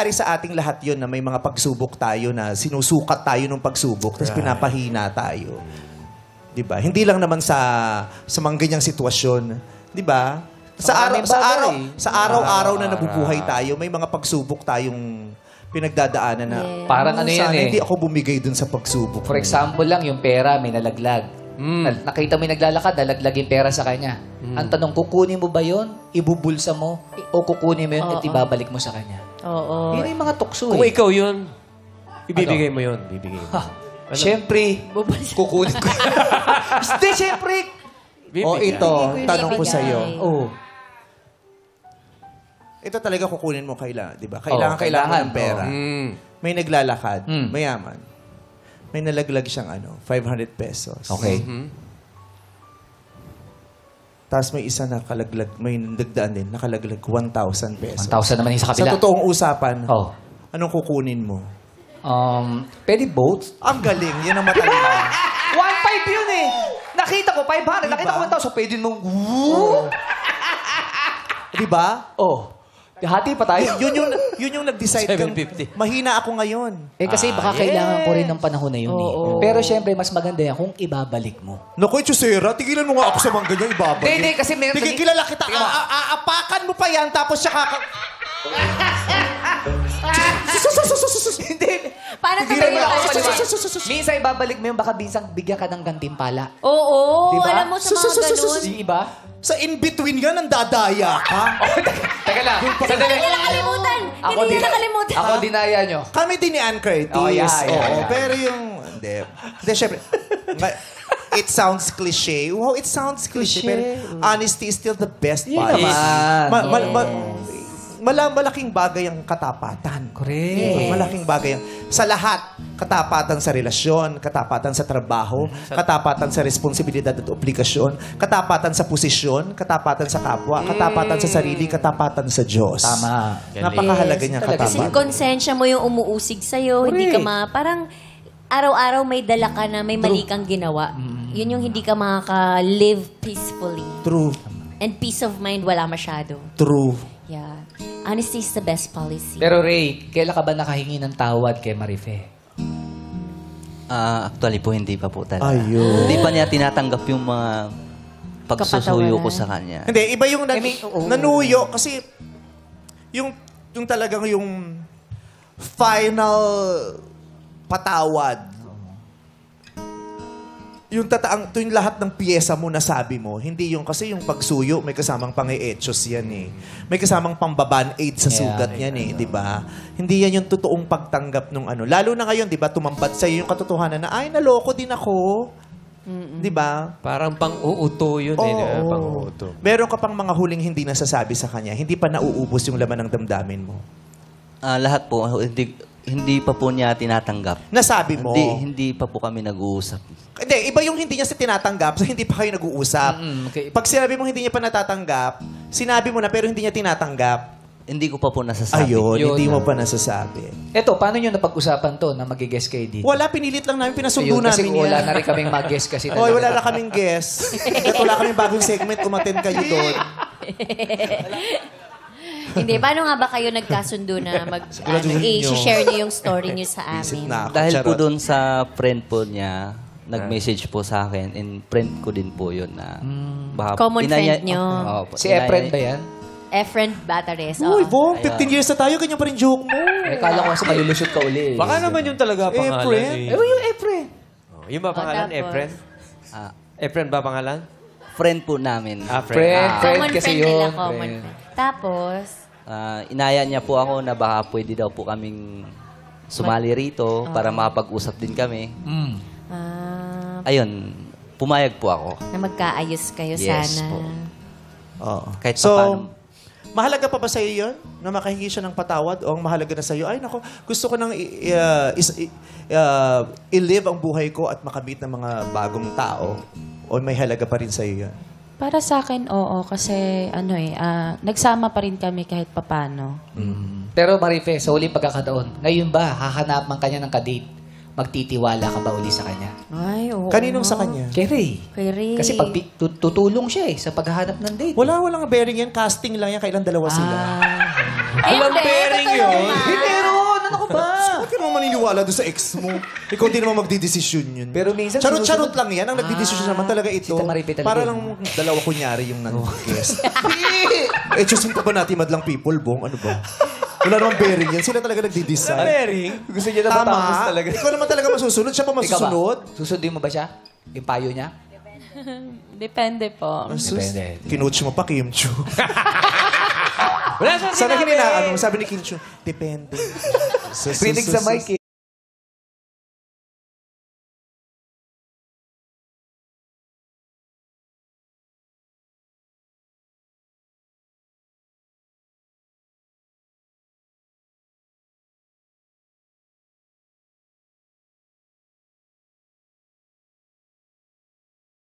nangyayari sa ating lahat yun na may mga pagsubok tayo na sinusukat tayo ng pagsubok tapos pinapahina tayo. Diba? Hindi lang naman sa mga ganyang sitwasyon. Diba? Sa araw-araw na nabubuhay tayo, may mga pagsubok tayong pinagdadaanan na parang ano yan sana hindi ako bumigay dun sa pagsubok. For example lang, yung pera may nalaglag. Nakita mo yung naglalakad, nalaglag yung pera sa kanya. Ang tanong, kukunin mo ba yun? Ibubulsa mo? O kukunin mo yun at ibabalik mo sa kanya? Oo. Yun yung mga tukso Kung ikaw yun, ibibigay mo yun. Siyempre, kukunin ko. Hindi, siyempre. O ito, tanong ko sa'yo. Oh. Ito talaga kukunin mo kailangan, di ba? Kailangan ng pera. May naglalakad, mayaman. May nalaglag siyang 500 pesos. Okay. Tapos may isa nakalaglag, may nagdaan din, nakalaglag 1,000 pesos. 1,000 naman yung sa kabila. Sa totoong usapan, Oh. anong kukunin mo? Pwede both? Ang galing, yan ang matalino. 1,500 yun eh. Nakita ko, 500. Nakita ko 1,000. Pwede mong... Di ba? Oh. Hati pa tayo. Yun yung nag-decide kang, 750. mahina ako ngayon. Kasi baka kailangan ko rin ng panahon na yun eh. Pero syempre, mas maganda yan kung ibabalik mo. Naku, Chusera, tigilan mo nga ako sa mga ganyan, ibabalik. Hindi, kasi meron... Kilala kita. Aapakan mo pa yan, tapos siya Hindi. Parang Hindi rin ako kapag paliwanag. Minsan ibabalik mo yun, baka minsan bigyan ka ng gantimpala. Oo, Diba? alam mo sa mga ganun. Yung iba? Sa in-between yan, ang dadaya ka. Teka lang. Sandali. Hindi na nakalimutan. Hindi na nakalimutan. Ako dinaya nyo. Kami din ni Ann Curtis. Oh, yeah. Pero yung... Hindi, syempre... It sounds cliche. Wow, it sounds cliche. Pero honesty is still the best policy. Malaking bagay ang katapatan. Correct. Yes. Malaking bagay ang... Sa lahat, katapatan sa relasyon, katapatan sa trabaho, katapatan sa responsibilidad at obligasyon, katapatan sa posisyon, katapatan sa kapwa, katapatan sa sarili, katapatan sa Diyos. Tama. Napakahalaga niyang Kasi katapatan. konsensya mo yung umuusig sa'yo. Hindi ka parang araw-araw may dala ka na may mali kang ginawa. Yun yung hindi ka makaka-live peacefully. True. And peace of mind, wala masyado. True. Yeah. Honesty is the best policy. Pero Ray, kailan ka ba nakahingi ng tawad kay Marife? Actually po, hindi pa po talaga. Ayun. Hindi pa niya tinatanggap yung mga pagsusuyo ko sa kanya. Hindi, iba yung nanuyo kasi yung talagang yung final patawad. Yung yung lahat ng piyesa mo nasabi mo, hindi yung kasi yung pagsuyo, may kasamang pang-e-etchos yan eh. May kasamang pambaban-aid sa sugat yan eh, di ba? Hindi yan yung totoong pagtanggap nung ano. Lalo na ngayon, di ba, tumambad sa'yo yung katotohanan na, ay, naloko din ako. Di ba? Parang pang-uuto yun eh. Di ba? Pang-uuto. Meron ka pang mga huling hindi nasasabi sa kanya. Hindi pa nauubos yung laman ng damdamin mo. Lahat po, hindi pa po niya tinatanggap. Nasabi mo. Hindi pa po kami nag-uusap. Hindi, iba yung hindi niya tinatanggap, so hindi pa kayo nag-uusap. Okay. Pag sinabi mo hindi niya pa natatanggap, sinabi mo na pero hindi niya tinatanggap. Hindi ko pa po nasasabi. Ayun, hindi mo pa nasasabi. Eto, paano nyo napag-usapan to na mag-guess kayo dito? Wala, pinilit lang namin, pinasundo Kasi namin yan. wala na rin kaming mag-guess kasi. Oy, wala na kaming guess. At wala kaming bagong segment, umattend kayo doon. Hindi, paano nga ba kayo nagkasundo na i-share niyo yung story niyo sa amin? Dahil po doon sa friend po niya, nag-message po sa akin, and friend ko din po yun na... baka Common friend nyo. Si Efren ba yan? Efren Batares. Uy, Bong, 15 years na tayo, ganyan pa rin joke mo. Kala ko kasi malulusot ka uli. Baka naman yung talaga pangalan. Efren? Yung Efren. Yung ba pangalan? tapos? Efren? Efren ba pangalan? Friend po namin. Friend Common kasi friend nila, yun. common friend. Tapos, Inaya niya po ako na baka pwede daw po kaming sumali rito para makapag-usap din kami. Ayun, pumayag po ako. na magkaayos kayo Yes sana. po. Oo. Kahit So, paano. mahalaga pa ba sa'yo yun? Na makahingi siya ng patawad? O ang mahalaga na sa'yo, ay nako, gusto ko nang i-live ang buhay ko at makamit ng mga bagong tao? O may halaga pa rin sa'yo yan? Para sa akin, oo. Kasi, nagsama pa rin kami kahit papano. Pero Marife, sa huling pagkakataon, ngayon ba, hahanapan kanya ng kadate? Magtitiwala ka ba uli sa kanya? Ay, oo. Kaninong sa kanya? Kay Ray. Kay Ray. Kasi tutulong siya sa paghahanap ng date. Walang bearing yan. Casting lang yan. Kailan dalawa sila. Alam bearing yun. Hindi, maniniwala doon sa ex mo. Ikaw hindi naman magdidesisyon yun. Pero minsan Charot-charot lang yan. Ang nagdidesisyon naman talaga ito. Si Tamaripe talaga Para yun. lang dalawa kunyari yung nag-guest. Eh, choosing pa ba natin madlang people, Bong? Ano ba? Wala namang bearing yan. Sila talaga nagdi-decide. Mary, gusto niya na Tama. matapos talaga. Ikaw naman talaga masusunod. Siya pa Ikaw ba? masusunod. Susundin mo ba siya? Yung payo niya? Depende po. Depende. Kinuch mo pa, Kim Chu. Wala siyang Sana sinabi. hininaano, sabi ni Kim Chu, depende. Rinig sa mic eh.